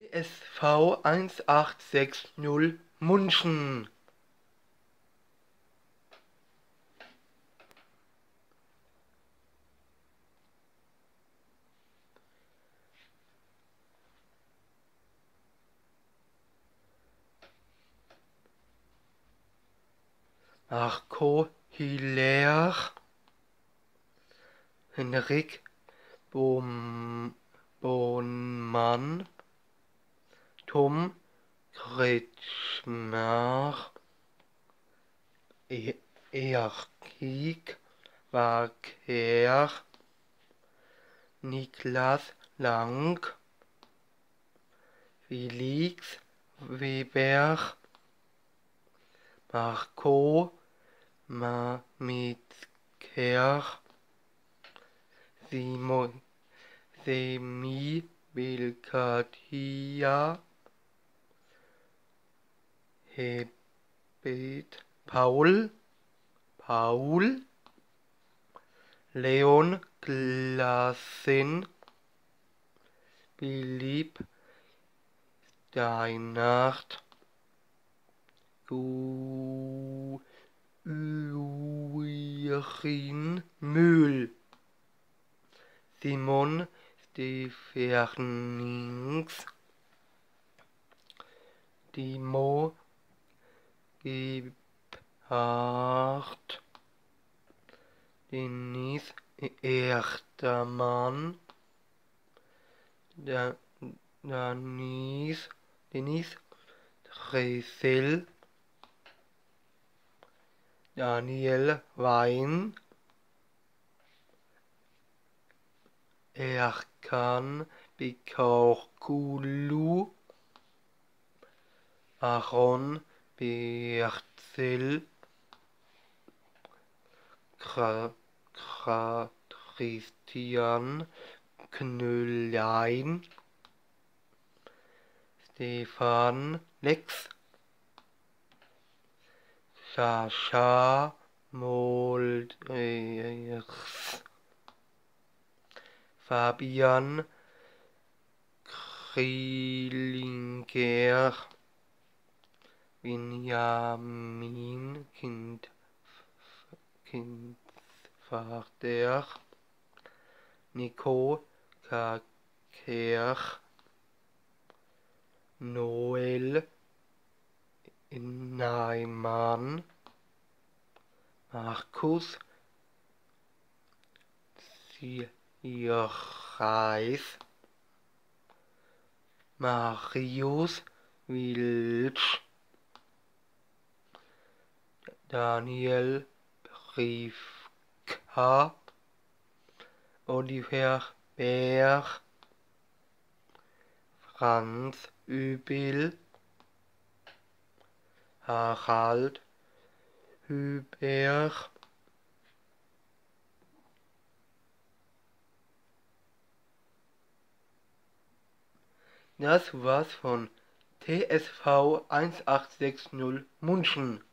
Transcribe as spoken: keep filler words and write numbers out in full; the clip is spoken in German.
S V eins acht sechs null Munchen. Marco Hilaire, Henrik Bohm, Bohnmann, Tom Kretschmer, e Erkig Wacker, Niklas Lang, Felix Weber, Marco Mamitker, Simon Semi Belkadia, Hebet Paul, Paul, Leon Klassen, Philipp Steinert, Urin Mühl, Simon Stefernings, Timo Gebhardt, Dennis Erstermann, da Danis, Dennis Dressel, Daniel Wein, Erkan Bekorkulu, Aaron Berzel, Christian Knöllein, Stefan Lex, Sascha Molders, Fabian Krillinger, Benjamin Kind, Kindvater, Nico Kaker, Noel Neimann, Markus Sierreis, Marius Wilsch, Daniel Briefka, Oliver Bär, Franz Übel, Harald Hüber, das war's von T S V eins acht sechs null Munchen.